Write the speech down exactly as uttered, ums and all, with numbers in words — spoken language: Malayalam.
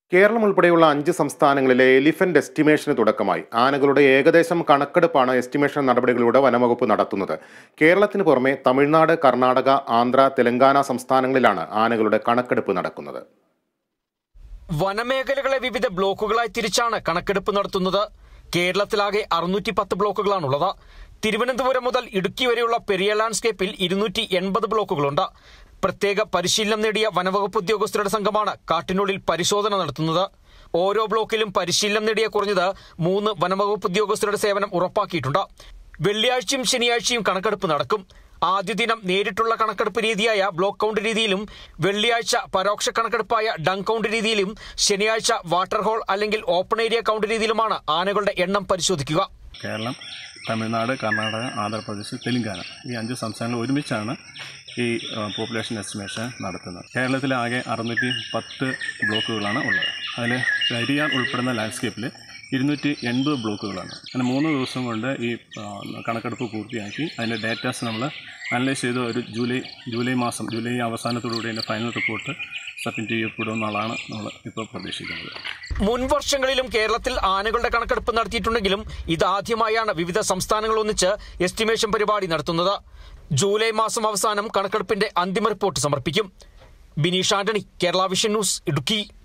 കേരളം ഉൾപ്പെടെയുള്ള അഞ്ച് സംസ്ഥാനങ്ങളിലെ എലിഫന്റ് എസ്റ്റിമേഷന് തുടക്കമായി. ആനകളുടെ ഏകദേശം കണക്കെടുപ്പാണ് എസ്റ്റിമേഷൻ നടപടികളിലൂടെ വനംവകുപ്പ് നടത്തുന്നത്. കേരളത്തിന് പുറമെ തമിഴ്നാട്, കർണാടക, ആന്ധ്ര, തെലങ്കാന സംസ്ഥാനങ്ങളിലാണ് ആനകളുടെ കണക്കെടുപ്പ് നടക്കുന്നത്. വനമേഖലകളെ വിവിധ ബ്ലോക്കുകളായി തിരിച്ചാണ് കണക്കെടുപ്പ് നടത്തുന്നത്. കേരളത്തിലാകെ അറുന്നൂറ്റി പത്ത് ബ്ലോക്കുകളാണുള്ളത്. തിരുവനന്തപുരം മുതൽ ഇടുക്കി വരെയുള്ള പെരിയ ലാൻഡ്സ്കേപ്പിൽ ഇരുന്നൂറ്റി എൺപത് ബ്ലോക്കുകളുണ്ട്. പ്രത്യേക പരിശീലനം നേടിയ വനവകുപ്പ് ഉദ്യോഗസ്ഥരുടെ സംഘമാണ് കാട്ടിനുള്ളിൽ പരിശോധന നടത്തുന്നത്. ഓരോ ബ്ലോക്കിലും പരിശീലനം നേടിയ കുറഞ്ഞത് മൂന്ന് വനവകുപ്പ് ഉദ്യോഗസ്ഥരുടെ സേവനം ഉറപ്പാക്കിയിട്ടുണ്ട്. വെള്ളിയാഴ്ചയും ശനിയാഴ്ചയും കണക്കെടുപ്പ് നടക്കും. ആദ്യ ദിനം നേരിട്ടുള്ള കണക്കെടുപ്പ് രീതിയായ ബ്ലോക്ക് കൗണ്ട് രീതിയിലും, വെള്ളിയാഴ്ച പരോക്ഷ കണക്കെടുപ്പായ ഡങ് കൗണ്ട് രീതിയിലും, ശനിയാഴ്ച വാട്ടർ ഹോൾ അല്ലെങ്കിൽ ഓപ്പൺ ഏരിയ കൗണ്ട് രീതിയിലുമാണ് ആനകളുടെ എണ്ണം പരിശോധിക്കുക. കേരളം, തമിഴ്നാട്, കർണാടക, ആന്ധ്രാപ്രദേശ്, തെലങ്കാന ഈ അഞ്ച് സംസ്ഥാനങ്ങൾ ഒരുമിച്ചാണ് ഈ പോപ്പുലേഷൻ എസ്റ്റിമേഷൻ നടത്തുന്നത്. കേരളത്തിലെ ആകെ അറുന്നൂറ്റി പത്ത് ബ്ലോക്കുകളാണ് ഉള്ളത്. അതിൽ പെരിയാർ ഉൾപ്പെടുന്ന ലാൻഡ്സ്കേപ്പിൽ ഇരുന്നൂറ്റി എൺപത് ബ്ലോക്കുകളാണ്. അങ്ങനെ മൂന്ന് ദിവസം കൊണ്ട് ഈ കണക്കെടുപ്പ് പൂർത്തിയാക്കി അതിൻ്റെ ഡേറ്റാസ് നമ്മൾ അനലൈസ് ചെയ്ത് ഒരു ജൂലൈ ജൂലൈ മാസം ജൂലൈ അവസാനത്തോടുകൂടി അതിൻ്റെ ഫൈനൽ റിപ്പോർട്ട് സബ്മിറ്റ് ചെയ്യപ്പെടുമെന്നുള്ളതാണ് നമ്മൾ ഇപ്പോൾ പ്രതീക്ഷിക്കുന്നത്. മുൻ വർഷങ്ങളിലും കേരളത്തിൽ ആനകളുടെ കണക്കെടുപ്പ് നടത്തിയിട്ടുണ്ടെങ്കിലും ഇതാദ്യമായാണ് വിവിധ സംസ്ഥാനങ്ങൾ ഒന്നിച്ച് എസ്റ്റിമേഷൻ പരിപാടി നടത്തുന്നത്. ജൂലൈ മാസം അവസാനം കണക്കെടുപ്പിന്റെ അന്തിമ റിപ്പോർട്ട് സമർപ്പിക്കും. Bineesh Antony, Kerala vision news, Idukki.